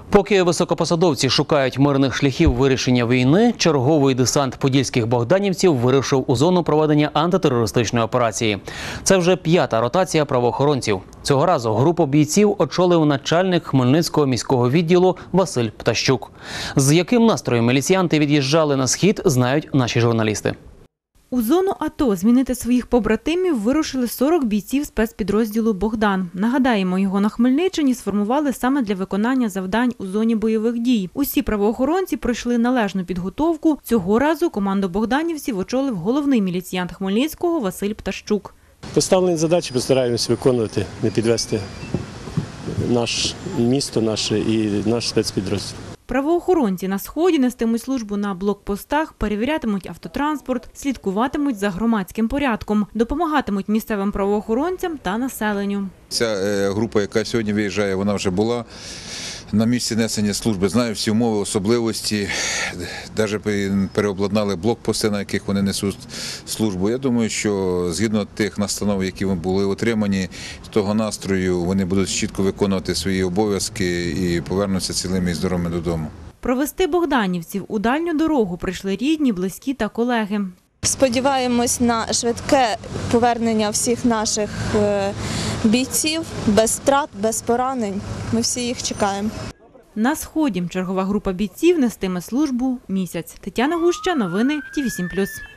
Поки високопосадовці шукають мирних шляхів вирішення війни, черговий десант подільських богданівців вирушив у зону проведення антитерористичної операції. Це вже 5-та ротація правоохоронців. Цього разу групу бійців очолив начальник Хмельницького міського відділу Василь Птащук. З яким настроєм міліціянти від'їжджали на схід, знають наші журналісти. У зону АТО змінити своїх побратимів вирушили 40 бійців спецпідрозділу «Богдан». Нагадаємо, його на Хмельниччині сформували саме для виконання завдань у зоні бойових дій. Усі правоохоронці пройшли належну підготовку. Цього разу команду богданівців очолив головний міліціянт Хмельницького Василь Птащук. Поставлені задачі постараємось виконувати, не підвести наше місто і наш спецпідрозділ. Правоохоронці на Сході нестимуть службу на блокпостах, перевірятимуть автотранспорт, слідкуватимуть за громадським порядком, допомагатимуть місцевим правоохоронцям та населенню. Ця група, яка сьогодні виїжджає, вона вже була на місці несення служби, знає всі умови, особливості, навіть переобладнали блокпости, на яких вони несуть службу. Я думаю, що згідно тих настанов, які були отримані, з того настрою вони будуть чітко виконувати свої обов'язки і повернуться цілими і здоровими додому. Провести богданівців у дальню дорогу прийшли рідні, близькі та колеги. Сподіваємось на швидке повернення всіх наших бійців, без втрат, без поранень. Ми всі їх чекаємо. На Сході чергова група бійців нестиме службу місяць. Тетяна Гуща, новини ТІВІ7+.